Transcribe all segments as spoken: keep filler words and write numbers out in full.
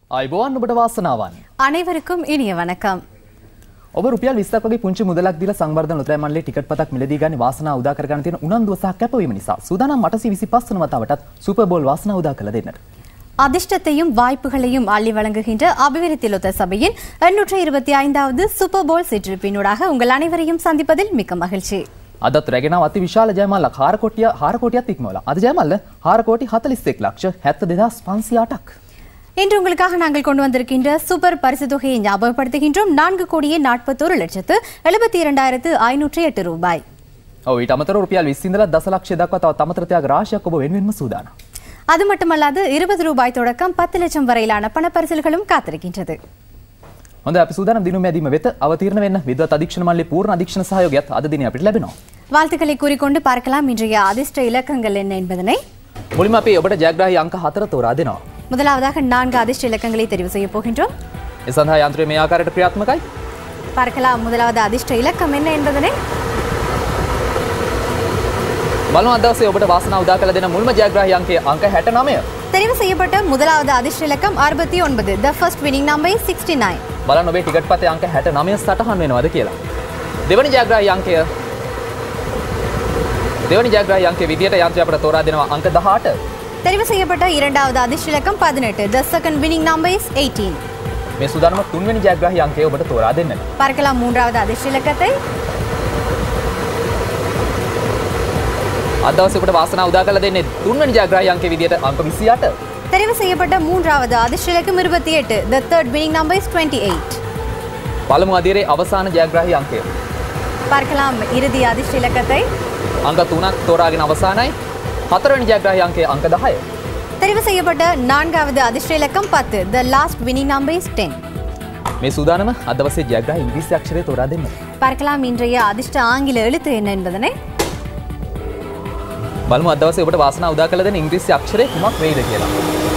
අයිබෝවන් ඔබට වාසනාවන්. අனைவருக்கும் இனிய வணக்கம். ඔබ රුපියල් විස්සක් වගේ පුංචි මුදලක් දීලා සංවර්ධන ලොතරැයි මණ්ඩලයේ ටිකට් පතක් මිලදී ගන්න වාසනාව උදා කර ගන්න තියෙන උනන්දුව සහ කැපවීම නිසා සූදානම් අටසිය විසිපහ වන වතාවටත් සුපර් බෝල් වාසනාව උදා කළ දෙන්නට. அதிர்ஷ்டத்தையும் வாய்ப்புகளையும் அள்ளி வழங்குகின்ற அபிவிருத்தி லொத்த சபையின் எண்ணூற்று இருபத்தி ஐந்தாவது சூப்பர் போல் சிற்றிருப்பினூடாக உங்கள் அனைவரையும் சந்திப்பதில் மிக்க மகிழ்ச்சி. අදත් රැගෙන අති විශාල ජයමල්ලක් හාර කොටිය හාර කොටියක් ඉක්මවලා. අද ජයමල්ල හාර කොටි හතළිස් එක් ලක්ෂ හැත්තෑ දෙදාස් පන්සිය අටක්. இன்று உங்களுக்காக நாங்கள் கொண்டு வந்திருக்கின்ற சூப்பர் பரிசு தொகையை ஞாபகப்படுத்துகின்றோம். நான்கு கோடியே நாற்பத்தோரு லட்சத்து எழுபத்தி இரண்டாயிரத்து ஐநூற்று எட்டு ரூபாய். ඔව් ඊට අමතරව රුපියල් විස්ස ඉඳලා දසලක්ෂය දක්වා තවත් අමතර ත්‍යාග රාශියක් ඔබ වෙනුවෙන්ම සූදානම්. அது மட்டுமல்லாது இருபது ரூபாய் தொடக்கம் பத்து லட்சம் வரையிலான பணப்பரிசில்களும் காத்திருக்கின்றது. හොඳයි අපි සූදානම් දිනුම් මැදීම වෙත අවතීර්ණ වෙන්න විද්වත් අධීක්ෂණ මණ්ඩලයේ පූර්ණ අධීක්ෂණ සහයෝගයත් අද දිනේ අපිට ලැබෙනවා. வாழ்த்துக்களை கூறிக்கொண்டு பார்க்கலாம் இன்றைய அதிர்ஷ்ட இலக்கங்கள் என்ன என்பதனை. මුලින්ම අපි ඔබට ජයග්‍රාහී අංක හතර තෝරා දෙනවා. முதலாவதாக நான்கு அதிர்ஷ்ட இலக்கங்களை தெரிவு செய்ய போகின்றோம். ඒ සඳහා යන්ත්‍රය මේ ආකාරයට ක්‍රියාත්මකයි. பார்க்கலாம் முதலாவது அதிர்ஷ்ட இலக்கம் என்ன என்பதனை. බලමු අද දවසේ ඔබට වාසනාව උදා කළ දෙන මුල්ම ජයග්‍රාහී අංකය අංක හැට නවය. தெரிவு செய்யப்பட்ட முதலாவது அதிர்ஷ்ட இலக்கம் அறுபத்தி ஒன்பது. The first winning number is sixty-nine. බලන්න ඔබේ ටිකට් පතේ අංක හැට නවය සටහන් වෙනවද කියලා. දෙවනි ජයග්‍රාහී අංකය දෙවනි ජයග්‍රාහී අංකයේ විදියට යන්ත්‍රය අපට තෝරා දෙනවා අංක දහඅට. தெரிவு செய்யப்பட்ட இரண்டாவது அதிர்ஷ்ட இலக்கம் பதினெட்டு. The second winning number is eighteen. මේ සූදානම තුන්වෙනි ජයග්‍රාහී අංකය ඔබට තෝරා දෙන්නට. பார்க்கலாம் மூன்றாவது அதிர்ஷ்ட இலக்கத்தை. අද දවසේ ඔබට වාසනාව උදා කළ දෙන්නේ තුන්වෙනි ජයග්‍රාහී අංකයේ විදියට අංක විසි අට. தெரிவு செய்யப்பட்ட மூன்றாவது அதிர்ஷ்ட இலக்கம் இருபத்தி எட்டு. The third winning number is twenty-eight. පළමු අදියරේ අවසාන ජයග්‍රාහී අංකය. பார்க்கலாம் இறுதி அதிர்ஷ்ட இலக்கத்தை. අංක තුනක් තෝරාගෙන අවසానයි. හතරවෙනි ජයග්‍රාහී අංකය අංක දහය. தெரிவு செய்யப்பட்ட நான்காவது அதிர்ஷ்ட இலக்கம் பத்து. The last winning number is ten. මේ සූදානම අද දවසේ ජයග්‍රාහී ඉංග්‍රීසි අක්ෂරය තෝරා දෙන්න. பார்க்கலாம் இன்றைய அதிர்ஷ்ட ආங்கில எழுத்து என்ன என்பதனை. බලමු අද දවසේ ඔබට වාසනාව උදා කළ දෙන ඉංග්‍රීසි අක්ෂරය කුමක් වෙයිද කියලා.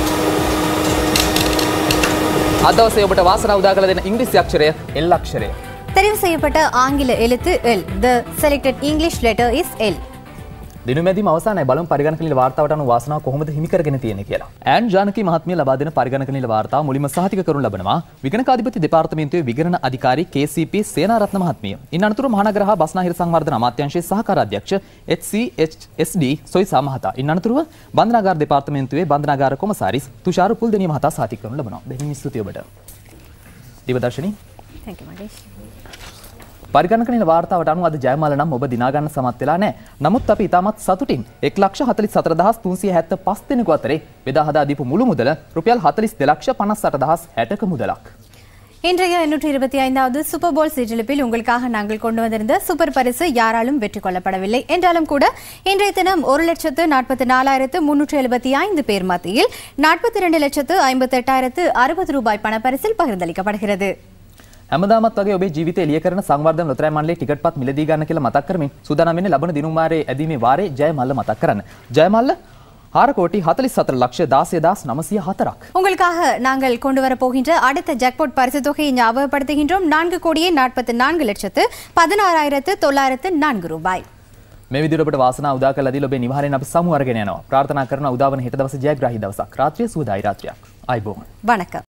අද දවසේ ඔබට වාසනාව උදා කළ දෙන ඉංග්‍රීසි අක්ෂරය L අක්ෂරය. தெரிவு செய்யப்பட்ட ஆங்கில எழுத்து L. The selected English letter is L. දිනුම් මැදීම අවසానයි. බලමු පරිගණක නිල වාර්තාවට අනුව වාසනාව කොහොමද හිමි කරගෙන තියෙන්නේ කියලා. ඈන් ජානකී මහත්මිය ලබා දෙන පරිගණක නිල වාර්තාව මුලින්ම සහතික කරනු ලබනවා විගණකාධිපති දෙපාර්තමේන්තුවේ විගණන අධිකාරී කේ සී පී සේනාරත්න මහත්මිය. ඉන් අනතුරුව මහනගර හා බස්නාහිර සංවර්ධන අමාත්‍යාංශයේ සහකාර අධ්‍යක්ෂ H C H S D Soysa මහතා. ඉන් අනතුරුව බන්ධනාගාර දෙපාර්තමේන්තුවේ බන්ධනාගාර කොමසාරිස් තුෂාර පුල්දෙනිය මහතා සහතික කරනු ලබනවා. බෙහෙවින් ස්තුතියි ඔබට. දිවදර්ශනී. Thank you Magesh. පරිගණක නිල වාර්තාවට අනුව අද ජයමාල නම් ඔබ දිනා ගන්න සමත් වෙලා නැහැ. නමුත් අපි ඉතාමත් සතුටින් එක් ලක්ෂ හතළිස් හතර දහස් තුන්සිය හැත්තෑ පහ දෙනෙකු අතරේ බෙදා හදා දීපු මුළු මුදල රුපියල් හතළිස් දෙක ලක්ෂ පනස් අට දහස් හැටක මුදලක්. இன்றைய எண்ணூற்று இருபத்தி ஐந்தாவது சூப்பர் போல் சீட்டெழுப்பில் உங்களுக்காக நாங்கள் கொண்டு வந்திருந்த சூப்பர் பரிசு யாராலும் வெற்றி கொள்ளப்படவில்லை என்றாலும் கூட இன்றைய தினம் ஒரு லட்சத்து நாற்பத்தி நாலாயிரத்து முன்னூற்று எழுபத்தி ஐந்து பேர் மத்தியில் நாற்பத்தி இரண்டு லட்சத்து ஐம்பத்தி எட்டாயிரத்து அறுபது ரூபாய் பணப்பரிசில் பகிர்ந்தளிக்கப்படுகிறது. හැමදාමත් වගේ ඔබේ ජීවිතය එළිය කරන සංවර්ධන ලොතරැයි මණ්ඩලයේ ටිකට් පත් මිලදී ගන්න කියලා මතක් කරමින් සූදානම් වෙන්නේ ලබන දිනුම් වාරයේ ඇදීමේ වාරයේ ජයමල්ල මතක් කරන්න. ජයමල්ල ஆறு கோடி හතළිස් හතර ලක්ෂ දාසය දහස් නවසිය හතරක්. உங்களுக்காக நாங்கள் கொண்டு வர போகின்ற அடுத்த ஜாக்பாட் பரிசு தொகையை ஞாபகப்படுத்துகின்றோம். நான்கு கோடியே நாற்பத்தி நான்கு லட்சத்து பதினாறாயிரத்து தொள்ளாயிரத்து நான்கு ரூபாய். මේ විදිහට ඔබට වාසනාව උදා කළා දීලා ඔබේ නිවහරෙන් අපි සමු අරගෙන යනවා. ප්‍රාර්ථනා කරන උදාවන හෙට දවසේ ජයග්‍රාහී දවසක්. රාත්‍රිය සුවදායි රාත්‍රියක්. ආයිබෝවන්. வணக்கம்.